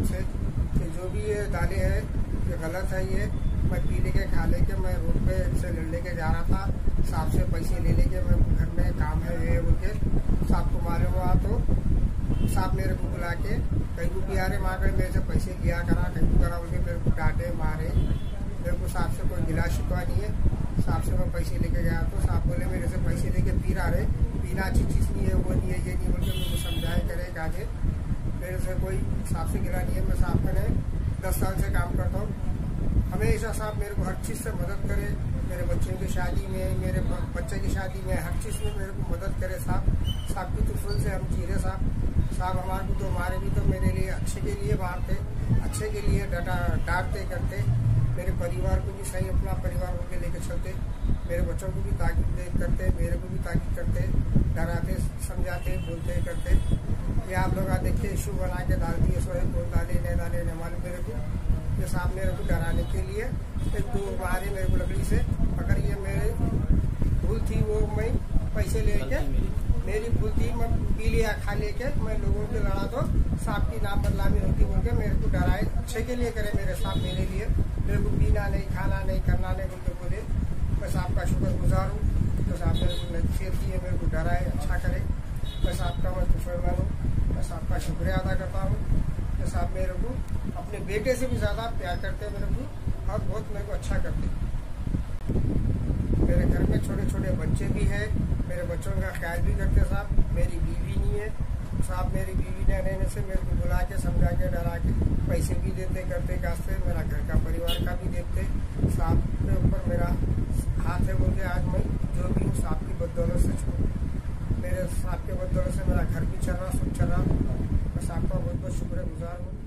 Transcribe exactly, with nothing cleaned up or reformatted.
से कि जो भी ये डाले है ये गलत है। ये मैं पी लेके खा लेके मैं रोड पे से ले लेके जा रहा था, साहब से पैसे ले लेके मैं घर में काम है ये बोल के साहब को मालूम हुआ तो साहब मेरे को बुला के कहीं को भी आ रहे वहाँ गए मेरे से पैसे लिया करा कहीं को करा बोल के मेरे को डांटे मारे। मेरे को साहब से कोई गिला शिकवा नहीं है। साहब से मैं पैसे लेके गया तो साहब बोले मेरे से पैसे लेके पी रहा रहे, पीना अच्छी चीज़ नहीं है, वो नहीं है, ये नहीं बोल के मेरे को समझाए करे आगे। मेरे से कोई साहब से गिला नहीं है। मैं साहब का दस साल से काम करता हूँ। हमेशा साहब मेरे को हर चीज़ से मदद करे, मेरे बच्चों की शादी में, मेरे बच्चे की शादी में, हर चीज़ में मेरे को मदद करे साहब। साहब की तुफल से हम जी रहे साहब। साहब हमारे को तो हमारे भी तो मेरे लिए अच्छे के लिए मारते, अच्छे के लिए डाटा डांटते करते, मेरे परिवार को भी सही अपना परिवार होकर लेके चलते, मेरे बच्चों को भी ताकीद करते, मेरे को भी ताकीद करते, डराते, समझाते, बोलते करते। ये आप लोग देखते इशू बना के डाल दिए, सो कौन डाले नहीं डाले नहीं मालूम मेरे को। ये साहब मेरे को डराने के लिए एक दो मारे मेरे को लकड़ी से। अगर ये मेरे भूल थी वो मैं पैसे लेके मेरी भूल थी, मैं पी लिया खा लेके मैं लोगों के लड़ा तो साहब की नाम बदनामी होती बोल के मेरे को डराए, अच्छे के लिए करे मेरे साहब मेरे लिए। मेरे को पीना नहीं खाना नहीं करना नहीं बोल के बोले। मैं साहब का शुक्रगुजार हूँ तो साहब मेरे को नसीहत की है, मेरे को डराए, अच्छा करे। मैं साहब का मैं कुफरमान हूँ, मैं साहब का शुक्रिया अदा करता हूँ कि साहब मेरे को अपने बेटे से भी ज़्यादा प्यार करते हैं मेरे को और बहुत मेरे को अच्छा करते हैं। मेरे घर में छोटे छोटे बच्चे भी हैं, मेरे बच्चों का ख्याल भी करते साहब। मेरी बीवी नहीं है साहब, मेरी बीवी ने रहने से मेरे को बुला के समझा के डरा के पैसे भी देते करते कास्ते, मेरा घर का परिवार का भी देखते। साहब के ऊपर मेरा हाथ है बोल के आज मैं जो भी हूँ साहब की बदौलत से छूँ। मेरे साहब के बदौलत से मेरा घर भी चल रहा, सब चल रहा। मैं साहब का बहुत बहुत शुक्रगुजार हूँ।